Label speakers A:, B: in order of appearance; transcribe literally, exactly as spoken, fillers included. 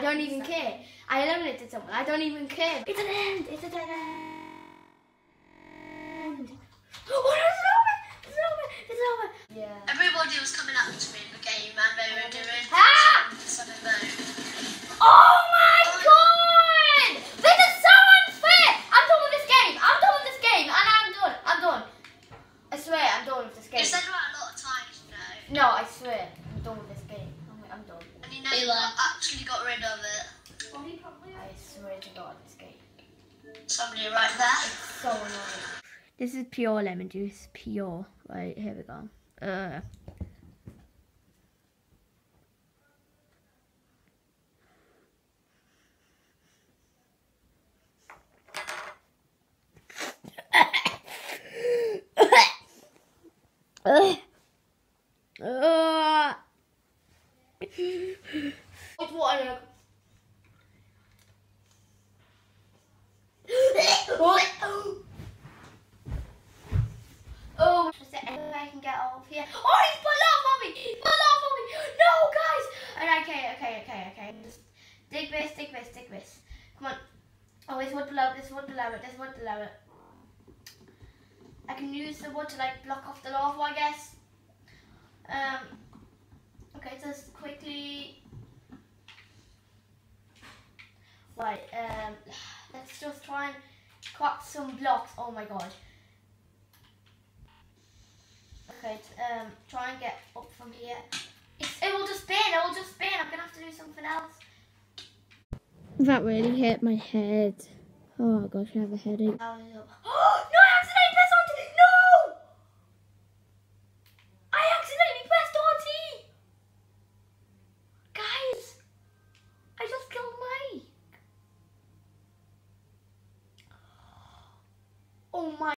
A: don't even care. I eliminated someone. I don't even care. It's an end. It's a dead end. Oh, it's over. It's over. It's over. Yeah.
B: Everybody was coming up to me in the game and they were doing
A: ah!
B: something though.
A: Oh my god! This is so unfair! I'm done with this game. I'm done with this game. And I'm done. I'm done. I swear I'm done with this game.
B: You said that a lot of times, you know.
A: No, I swear. I'm done with this game. I'm, I'm done.
B: And you know you actually got rid of it.
A: Well, he probably I swear to God, this game.
B: Somebody right there.
A: It's so annoying. This is pure lemon juice. Pure. Right, here we go. Uh. Uh. Uh. It's water. Oh, is there any way I can get off here? Oh, he's put off on me! He put off on me! No, guys! And okay, okay, okay, okay. Just dig this, dig this, dig this. Come on. Oh, there's wood below, there's wood below it, there's wood below it. I can use the wood to like block off the lava, I guess. Um. Okay, so let's quickly. Right. Um. Let's just try and cut some blocks. Oh my god. Okay. Um. Try and get up from here. It's, it will just spin. It will just spin. I'm gonna have to do something else. That really hit my head. Oh gosh, I have a headache.